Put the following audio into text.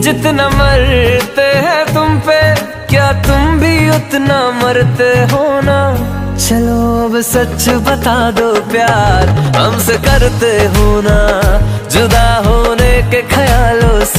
जितना मरते हैं तुम पे, क्या तुम भी उतना मरते हो ना? चलो अब सच बता दो प्यार हमसे करते हो ना? जुदा होने के ख्यालों से